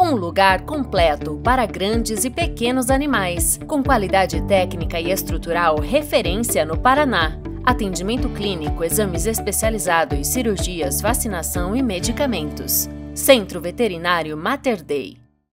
Um lugar completo para grandes e pequenos animais, com qualidade técnica e estrutural referência no Paraná. Atendimento clínico, exames especializados, cirurgias, vacinação e medicamentos. Centro Veterinário Mater Dei.